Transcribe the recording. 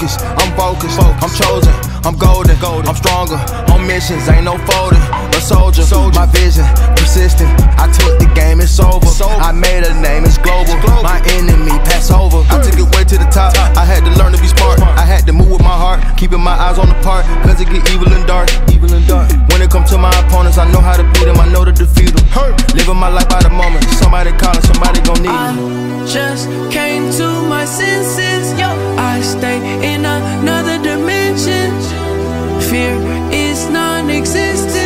focused, I'm chosen, I'm golden, I'm stronger, on missions, ain't no folding. A soldier, my vision, persistent, I took the game, it's over. I made a name, it's global, my enemy, pass over. I took it way to the top, I had to learn to be smart. I had to move with my heart, keeping my eyes on the part, cause it get evil and dark. When it comes to my opponents, I know how to beat them, I know to defeat them. Living my life by the moment, somebody calling, somebody gon' need me. I just came to my senses, I stay in another dimension. Fear is non-existent.